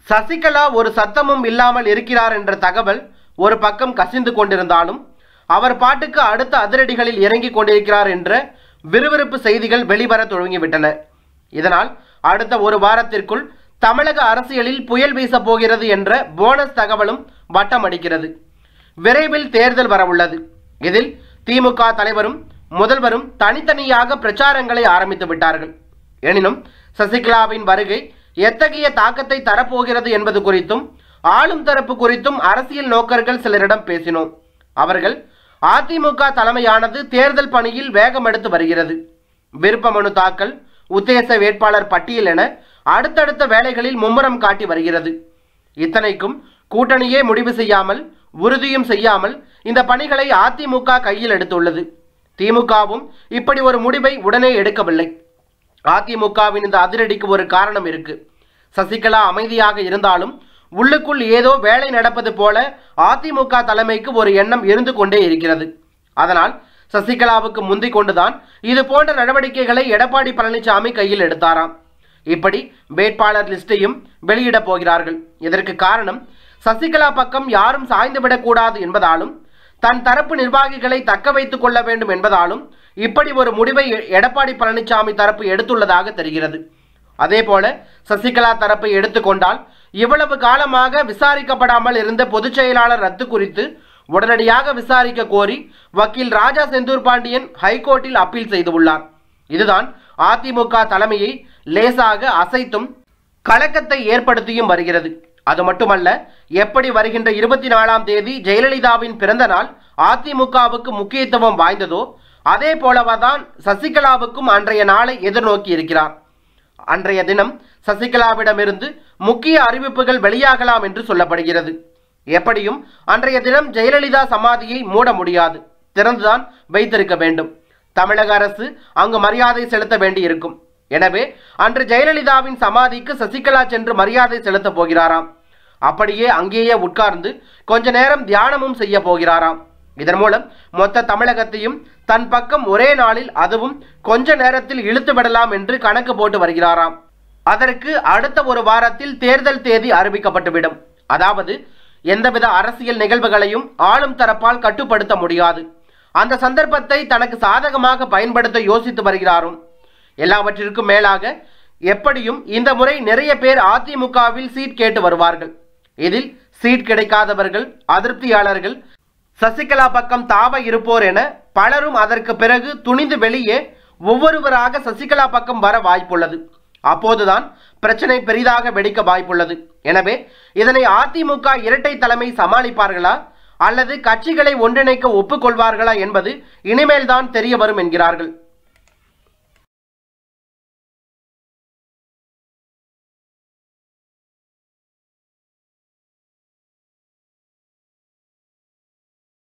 சசிகலா ஒரு சத்தமும் இல்லாமல் இருக்கிறார் என்ற தகவல் ஒரு பக்கம் கசிந்து கொண்டிருந்தாலும் அவர் பாட்டுக்கு அடுத்த அதிரடிகளில் இறங்கிக் கொண்டிருக்கிறார் என்ற விறுவிறுப்பு செய்திகள் வெளிவர தொடங்கிவிட்டன. இதனால் அடுத்த ஒரு வாரத்திற்குள் தமிழக அரசியலில் புயல் வீச போகிறது என்ற போனஸ் தகவலும் வட்டமடிக்கிறது. விரைவில் தேர்தல் வரவுள்ளது. இதில் திமுக தலைவரும் முதல்வரும் தனித்தனியாக பிரச்சாரங்களை ஆரம்பித்து விட்டார்கள். எனினும் சசிகலாவின் வருகை எத்தகைய தாக்கத்தை தரப்போகிறது என்பது குறித்தும் ஆளும் தரப்பு குறித்தும் அரசியல் நோக்கர்கள் சிலரிடம் பேசினோம். அவர்கள் அதிமுக தலைமையானது தேர்தல் பணியில் வேகம் எடுத்து வருகிறது. விருப்ப மனு தாக்கல், உத்தேச வேட்பாளர் பட்டியல் என அடுத்தடுத்த வேலைகளில் மும்முரம் காட்டி வருகிறது. இத்தனைக்கும் கூட்டணியே முடிவு செய்யாமல், உறுதியும் செய்யாமல் இந்த பணிகளை அதிமுக கையில் எடுத்துள்ளது. திமுகவும் இப்படி ஒரு முடிவை உடனே எடுக்கவில்லை. அதிமுகவின் இந்த அதிரடிக்கு ஒரு காரணம் இருக்கு. சசிகலா அமைதியாக இருந்தாலும் உள்ளுக்குள் ஏதோ வேலை நடப்பது போல அதிமுக தலைமைக்கு ஒரு எண்ணம் இருந்து கொண்டே இருக்கிறது. அதனால் சசிகலாவுக்கு முந்திக் கொண்டுதான் இது போன்ற நடவடிக்கைகளை எடப்பாடி பழனிசாமி கையில் எடுத்தாராம். இப்படி வேட்பாளர் லிஸ்டையும் வெளியிட போகிறார்கள். இதற்கு காரணம் சசிகலா பக்கம் யாரும் சாய்ந்துவிடக்கூடாது என்பதாலும் தன் தரப்பு நிர்வாகிகளை தக்க வைத்துக் கொள்ள வேண்டும் என்பதாலும் இப்படி ஒரு முடிவை எடப்பாடி பழனிசாமி தரப்பு எடுத்துள்ளதாக தெரிகிறது. அதேபோல சசிகலா தரப்பை எடுத்துக்கொண்டால் இவ்வளவு காலமாக விசாரிக்கப்படாமல் இருந்த பொதுச் செயலாளர் ரத்து குறித்து உடனடியாக விசாரிக்க கோரி வக்கீல் ராஜா செந்தூர் பாண்டியன் ஹைகோர்ட்டில் அப்பீல் செய்துள்ளார். இதுதான் அதிமுக தலைமையை லேசாக அசைத்தும் கலக்கத்தை ஏற்படுத்தியும் வருகிறது. அது மட்டுமல்ல, எப்படி வருகின்ற 24ஆம் தேதி ஜெயலலிதாவின் பிறந்த நாள் அதிமுகவுக்கு முக்கியத்துவம் வாய்ந்ததோ அதே போலவதான் சசிகலாவுக்கும் அன்றைய நாளை எதிர்நோக்கி இருக்கிறார். அன்றைய தினம் சசிகலாவிடமிருந்து முக்கிய அறிவிப்புகள் வெளியாகலாம் என்று சொல்லப்படுகிறது. எப்படியும் அன்றைய தினம் ஜெயலலிதா சமாதியை மூட முடியாது, திறந்துதான் வைத்திருக்க வேண்டும். தமிழக அரசு அங்கு மரியாதை செலுத்த வேண்டி இருக்கும். எனவே அன்று ஜெயலலிதாவின் சமாதிக்கு சசிகலா சென்று மரியாதை செலுத்த போகிறாராம். அப்படியே அங்கேயே உட்கார்ந்து கொஞ்ச நேரம் தியானமும் செய்ய போகிறாராம். இதன் மூலம் மொத்த தமிழகத்தையும் தன் பக்கம் ஒரே நாளில், அதுவும் கொஞ்ச நேரத்தில் இழுத்து விடலாம் என்று கணக்கு போட்டு வருகிறாராம். அதற்கு அடுத்த ஒரு வாரத்தில் தேர்தல் தேதி அறிவிக்கப்பட்டுவிடும். அதாவது எந்தவித அரசியல் நிகழ்வுகளையும் ஆளும் தரப்பால் கட்டுப்படுத்த முடியாது. அந்த சந்தர்ப்பத்தை தனக்கு சாதகமாக பயன்படுத்த யோசித்து வருகிறாரும். எல்லாவற்றிற்கும் மேலாக எப்படியும் இந்த முறை நிறைய பேர் அதிமுகவில் சீட் கேட்டு வருவார்கள். இதில் சீட் கிடைக்காதவர்கள், அதிருப்தியாளர்கள், சசிகலா பக்கம் தாவ இருப்போர் என பலரும் அதற்கு பிறகு துணிந்து வெளியே ஒவ்வொருவராக சசிகலா பக்கம் வர வாய்ப்புள்ளது. அப்போதுதான் பிரச்சனை பெரிதாக வெடிக்க வாய்ப்புள்ளது. எனவே இதனை அதிமுக இரட்டை தலைமை சமாளிப்பார்களா அல்லது கட்சிகளை ஒன்றிணைக்க ஒப்புக்கொள்வார்களா என்பது இனிமேல்தான் தெரிய வரும் என்கிறார்கள்.